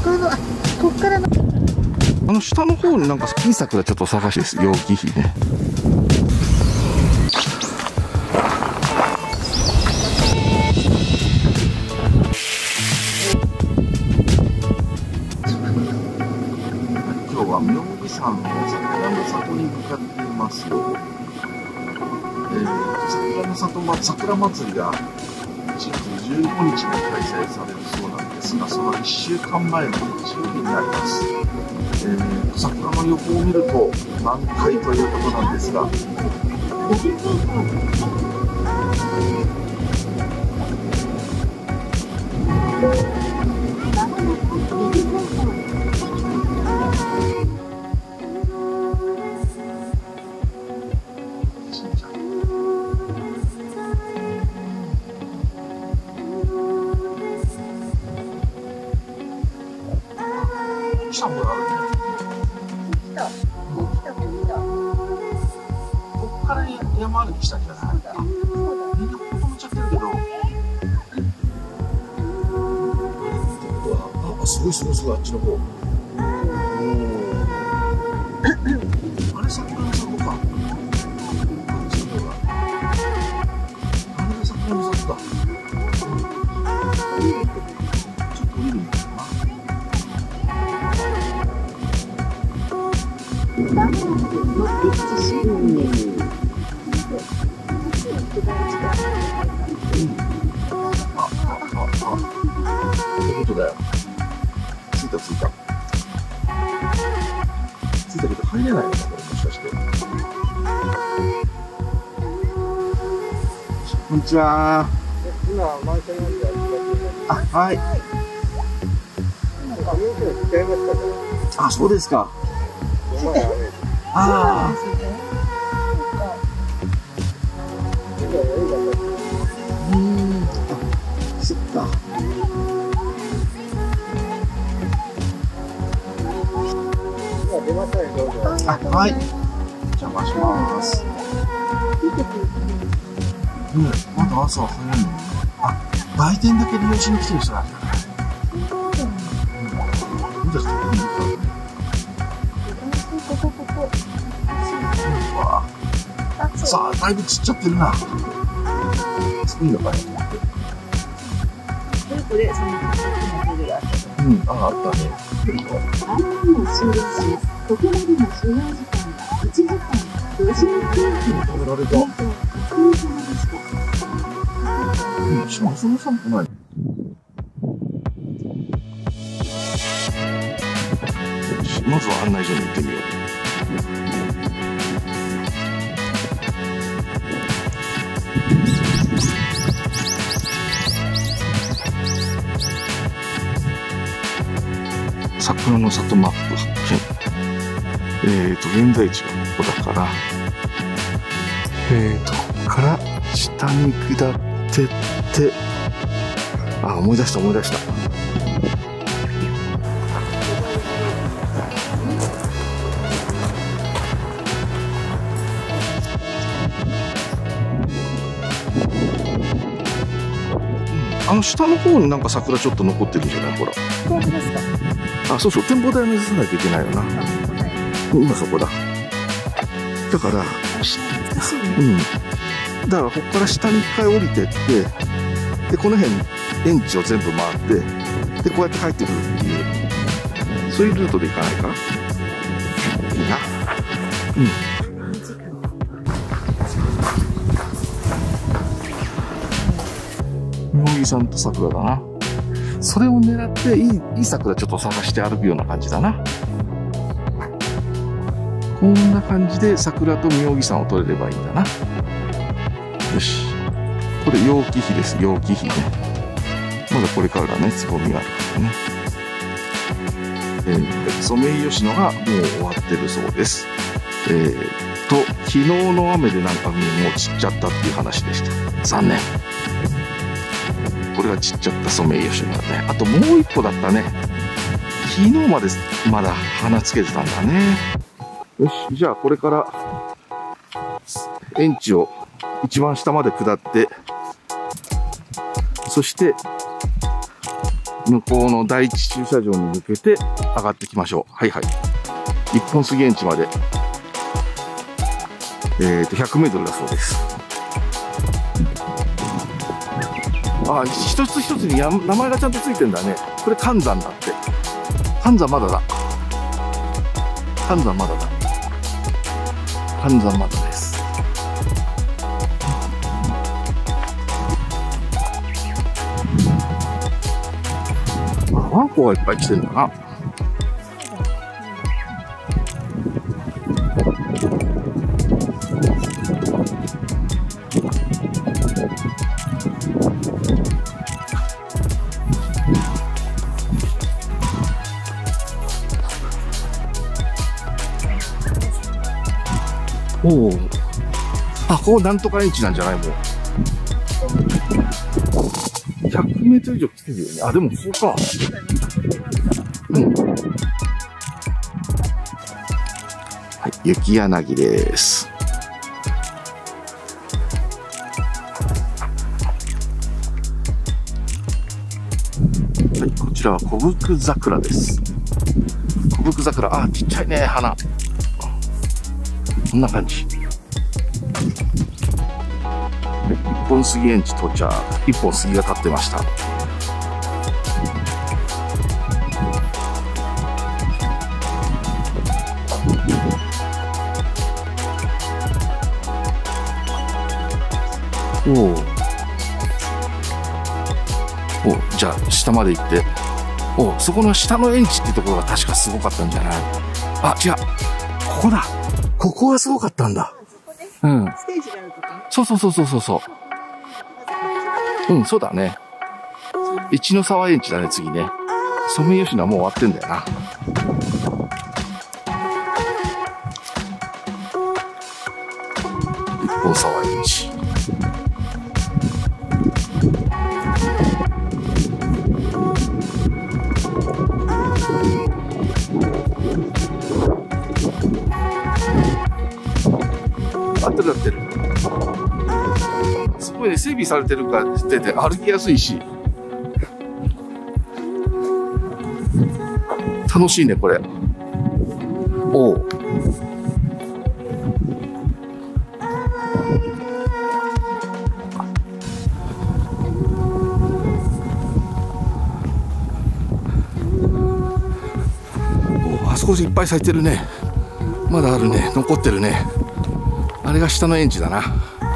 こっからの。 下の方になんかいい桜ちょっと探しです。楊貴妃ね。今日は妙義山の桜の里に向かっていますよ。桜の里桜祭りが1月15日に開催されるそうなんですが、その1週間前の日曜日になります。桜の予報を見ると満開ということなんですが、来たものあるね。こっから山歩きしたんじゃない？みんなここ止めちゃってるけど。すごいすごいすごい、あっちの方。あれ桜の里か。あれが桜の里だ。ちょっと降りるみたいな。ってことだよ。着いた着いた。着いたけど入れないのか、これもしかして。こんにちは。 今満車なんではい。あ、そうですか。ああ。そっか。はい。邪魔します。まだ朝は早いのにね。売店だけ利用しに来てる人なんじゃない？さあ、だいぶ散っちゃってるな。いいのかね。 これそのあったね。 案内を終了します。ここまでの所要時間は1時間59分。 食べられた。しかもそんな寒くない。まずは案内所に行ってみよう。桜の里マップ発見。現在地がここだから、ここから下に下ってって、思い出した思い出した。下の方になんか桜ちょっと残ってるんじゃない？ほら。 本当ですか？ そうそう、展望台を目指さないといけないよな。今そこだ。だから、だからここから下に一回降りてって、で、この辺、園地を全部回って、で、こうやって帰ってくるっていう、そういうルートで行かないか？いいな。妙義山と桜だな。それを狙っていい桜ちょっと探して歩くような感じだな。こんな感じで桜と妙義山を撮れればいいんだな。よし。これ楊貴妃です。楊貴妃ね。まだこれからだね。つぼみがあるからね。ソメイヨシノがもう終わってるそうです。昨日の雨でなんかもう散っちゃったっていう話でした。残念。これが散っちゃったソメイヨシノだね。あともう一個だったね。昨日までまだ花つけてたんだね。よし、じゃあこれから園地を一番下まで下って、そして向こうの第一駐車場に向けて上がってきましょう。はいはい。一本杉園地まで、100メートルだそうです。あ、一つ一つに名前がちゃんとついてんだね。これ寒山だって。寒山まだだ。寒山まだだ。寒山まだです。ワンコがいっぱい来てんだな。おお。あ、ここなんとか園地なんじゃないもう。100メートル以上来てるよね。あ、でもここか。うん。はい、雪柳です。はい、こちらは小福桜です。小福桜、あ、ちっちゃいね、花。こんな感じ。一本杉園地到着。一本杉が立ってました。おお、じゃあ下まで行って、そこの下の園地ってところが確かすごかったんじゃない？あ、違う、ここだ。ここがすごかったんだ。うん。ステージがあるとか。そう。うん、そうだね。一ノ沢園地だね、次ね。ソメイヨシノはもう終わってんだよな。一本沢園地。なってる。すごいね、整備されてるからしてて歩きやすいし楽しいねこれ。おう。あそこいっぱい咲いてるね。まだあるね、残ってるね。あれが下の園地だな。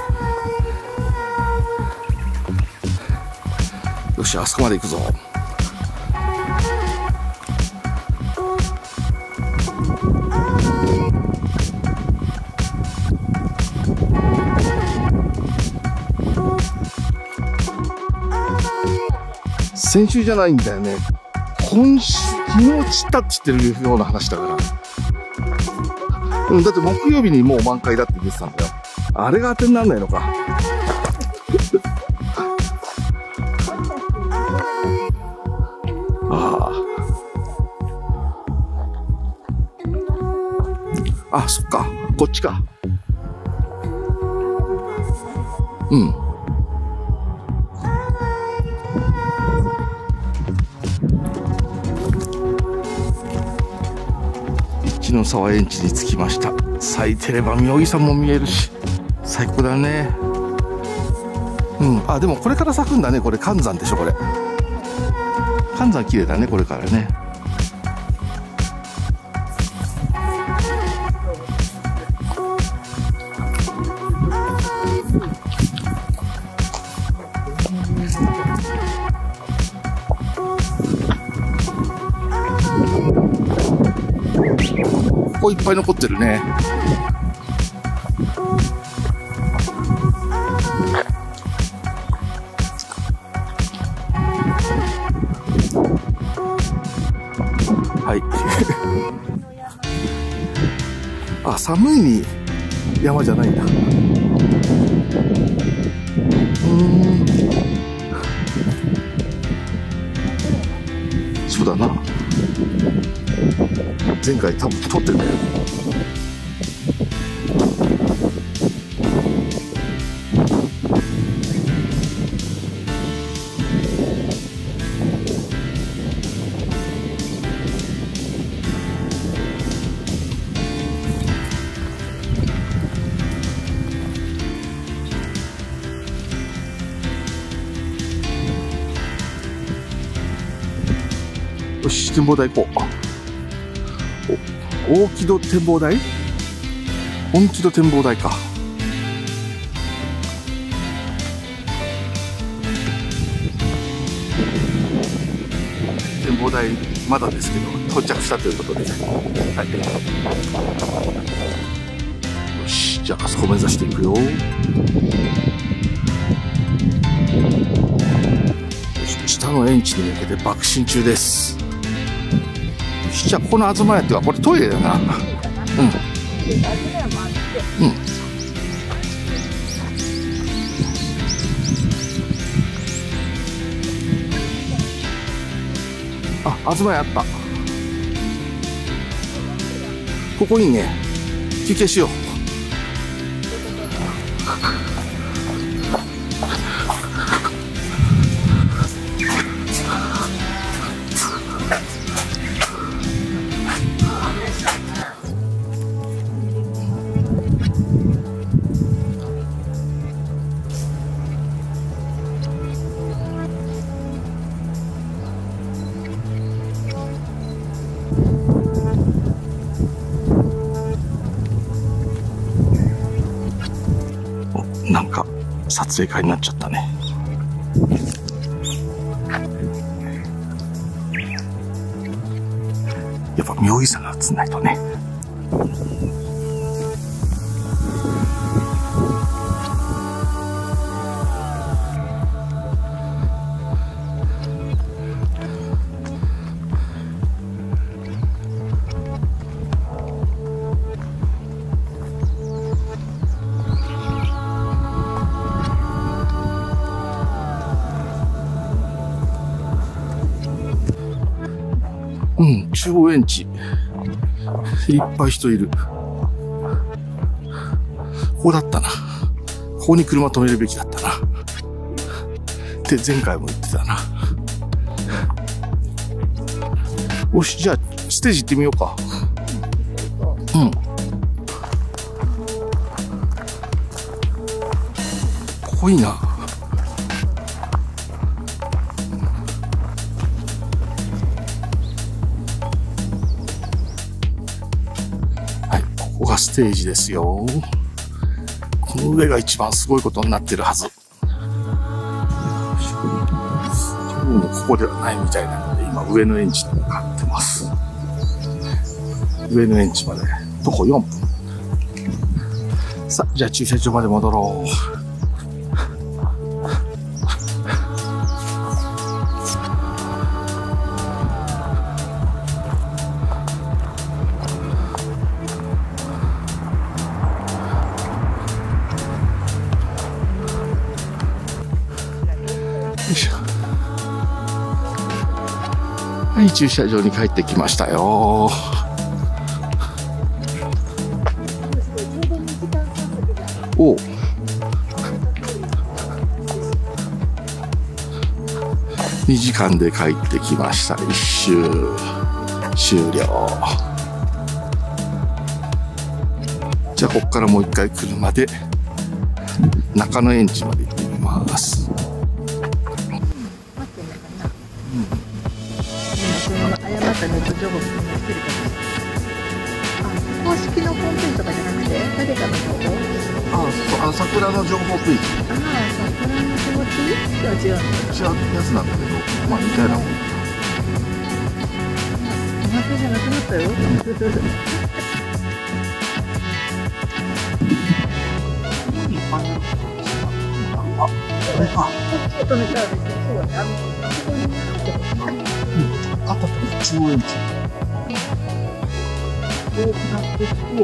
よし、あそこまで行くぞ。先週じゃないんだよね。昨日散ったって言ってるような話だから。だって木曜日にもう満開だって出てたんだよ。あれが当てにならないのか。あ、そっか。こっちか。うん。一ノ沢園地に着きました。咲いてれば妙義山も見えるし最高だね。うん。あ、でもこれから咲くんだね。これ寒山でしょこれ。寒山綺麗だねこれからね。ここいっぱい残ってるね。はい。あ、寒いに山じゃないんだ。そうだな。前回多分撮ってんだよ。 よし、展望台行こう。大木戸展望台、本気戸展望台か。展望台まだですけど到着したということで、はい、よし、じゃああそこ目指していくよ。よし、下の園地に向けて爆心中です。よし、じゃあここの東屋ってはこれトイレだな。うん、あ、東屋あった。ここいいね。休憩しよう。なんか撮影会になっちゃったね。やっぱ妙義山が映んないとね。うん、中央園地。いっぱい人いる。ここだったな。ここに車止めるべきだったな。って前回も言ってたな。よし、じゃあ、ステージ行ってみようか。うん。ここいいな。ここがステージですよ。この上が一番すごいことになってるはず。どうもここではないみたいなので、今上の園地に向かってます。上の園地まで徒歩4分。さあ、じゃあ駐車場まで戻ろう。はい、駐車場に帰ってきましたよ。おう。2時間で帰ってきました。一周終了。じゃあここからもう一回車で中野園地まで行ってみます。 誤ったネット情報が載ってるかもしれない。公式のホームページとかじゃなくて誰かの情報？ そう、桜の情報ページ。 桜の気持ち？いや違う。 違うやつなんだけど、まあ似たようなもん。 お祭りじゃなくなったよ。 これか。 ちょっとね、そうだね。ここにあった中央園地。こう下っていくと、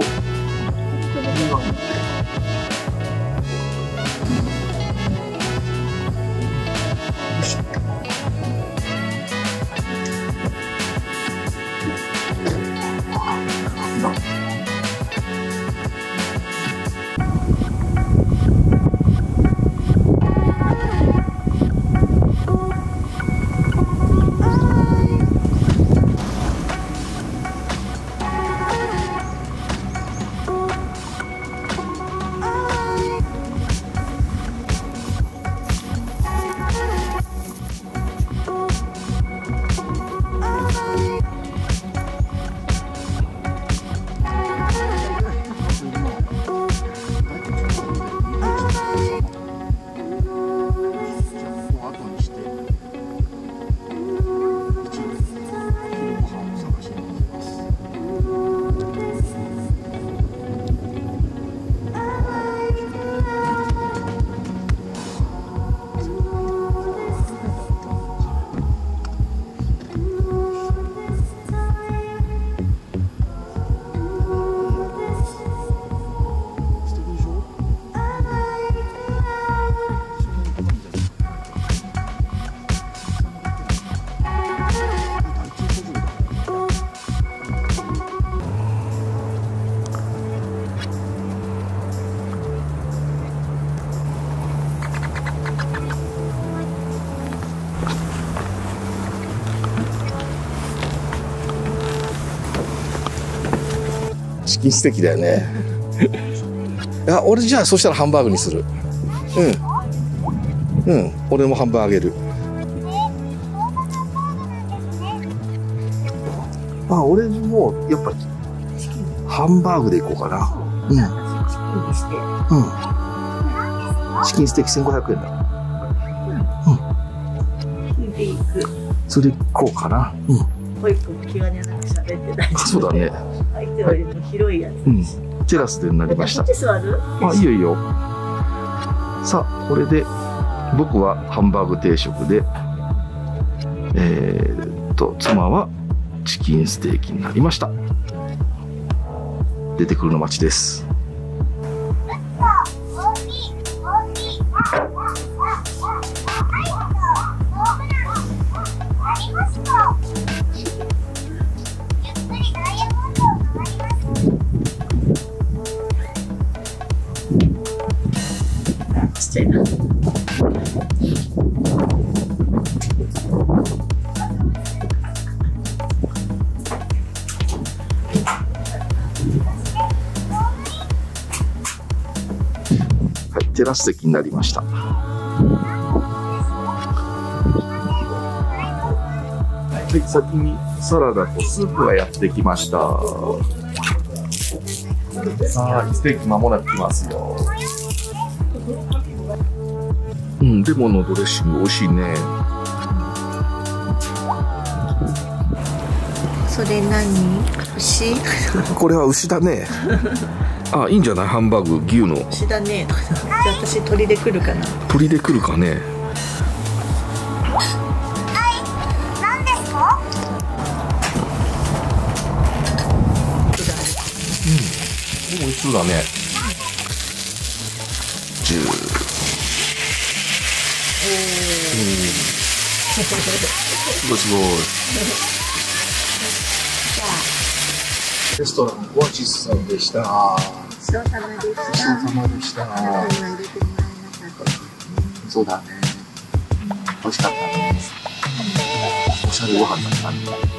チキンステーキだよね。いや、俺じゃあそしたらハンバーグにする。俺もハンバーグあげる。俺もやっぱハンバーグでいこうかな。チキンステーキ1500円だ。それいこうかな。 保育も気兼ねなく喋って大丈夫。 そうだね。 相手よりも広いやつ。 テラスでになりました。 こっち座る？ いいよいいよ。さあ、これで僕はハンバーグ定食で、妻はチキンステーキになりました。出てくるの待ちです。 ちっちゃいな。 はい、テラス席になりました。はい、先にサラダとスープがやってきました。さあ、ステーキ間もなく来ますよ。レモンのドレッシング美味しいね。 それ何？牛？ これは牛だね。いいんじゃない？ハンバーグ牛の。 牛だね。じゃあ私鳥で来るかな。 鳥で来るかね。 何ですか？ 美味しそうだね。すごいすごい。レストランオアシスさんでした。 ごちそうさまでした。 ごちそうさまでした。 今入れてもらえなかった。 そうだね。美味しかったね。おしゃれご飯だったね。